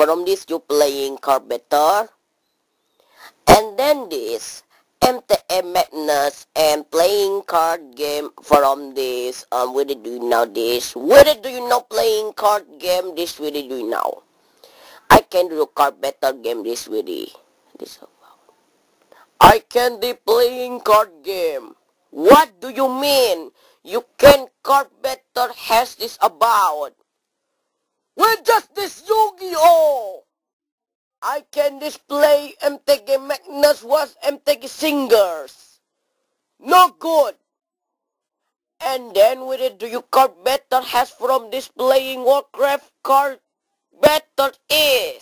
from this you playing card better, and then this MTM Madness and playing card game from this whether do you know this, whether do you know playing card game this, whether do you know I can do card better game this whether this I can be playing card game. What do you mean? You can card better has this about? Well, just this Yu-Gi-Oh! I can display MTG Magnus was MTG Singers. No good. And then with it, do you card better has from displaying Warcraft card better is?